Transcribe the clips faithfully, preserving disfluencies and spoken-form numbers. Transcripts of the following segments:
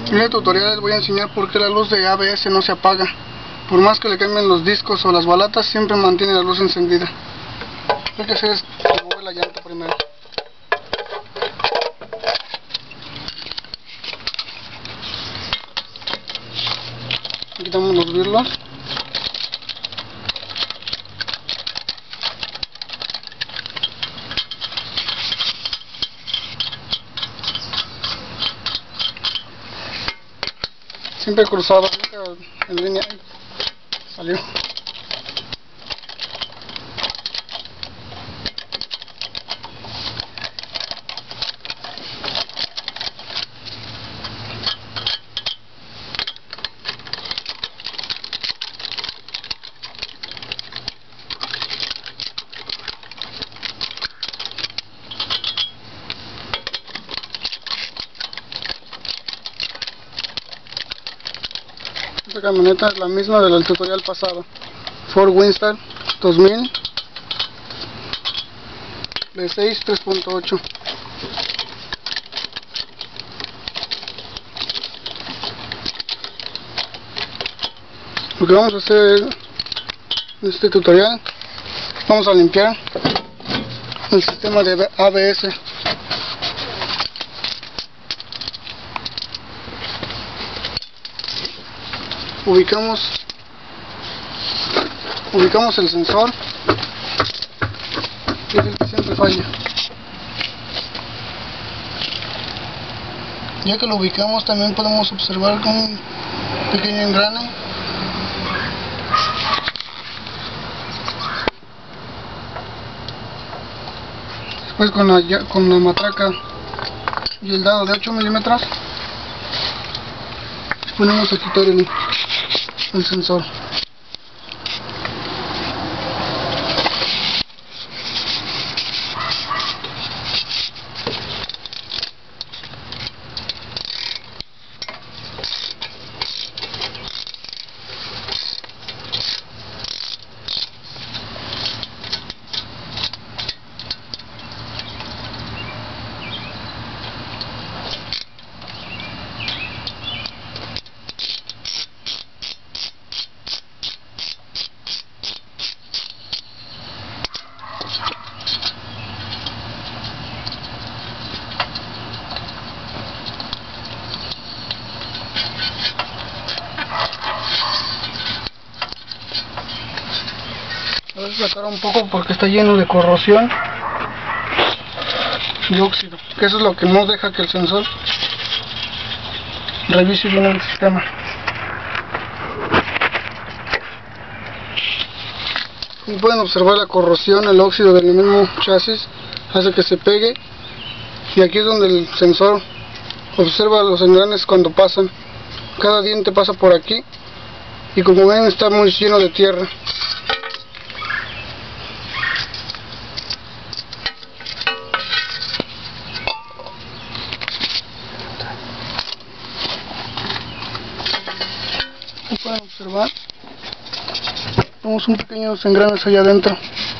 En el tutorial les voy a enseñar por qué la luz de A B S no se apaga. Por más que le cambien los discos o las balatas, siempre mantiene la luz encendida. Lo que hay que hacer es remover la llanta primero. Quitamos los birlos. Siempre cruzado, nunca en línea. Salió. Esta camioneta es la misma del tutorial pasado, Ford Windstar dos mil V seis tres punto ocho. Lo que vamos a hacer en este tutorial, vamos a limpiar el sistema de A B S. Ubicamos ubicamos el sensor, que es el que siempre falla. Ya que lo ubicamos, también podemos observar con un pequeño engrane después con la, con la matraca y el dado de ocho milímetros ponemos a quitar el, el sensor. Lo voy a sacar un poco porque está lleno de corrosión y óxido, que eso es lo que no deja que el sensor revise bien el sistema. Como pueden observar, la corrosión, el óxido del mismo chasis hace que se pegue, y aquí es donde el sensor observa los engranes cuando pasan. Cada diente pasa por aquí y, como ven, está muy lleno de tierra. Como pueden observar, tenemos un pequeño engranes allá adentro.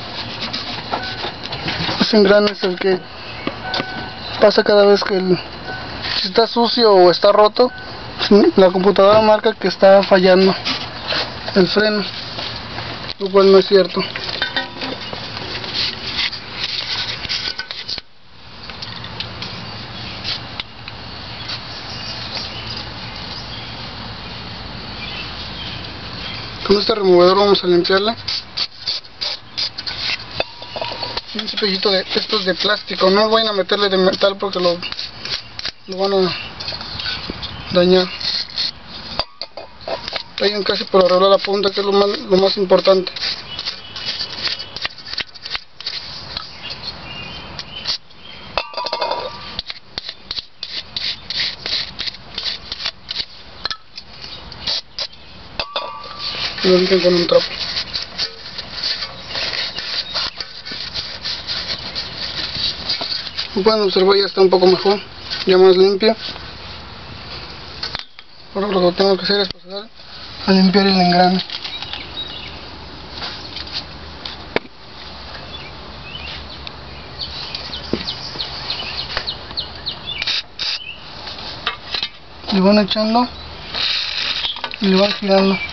Ese engrane es el que pasa cada vez que el, si está sucio o está roto, la computadora marca que está fallando el freno, lo cual no es cierto. Con este removedor vamos a limpiarla. Un cepillito de estos de plástico, no vayan a meterle de metal porque lo, lo van a dañar. Vayan casi por arreglar la punta, que es lo más, lo más importante. Y lo limpian con un trapo. Como pueden observar, ya está un poco mejor, ya más limpio. Ahora lo que tengo que hacer es pasar a limpiar el engrane. le van echando y le van girando.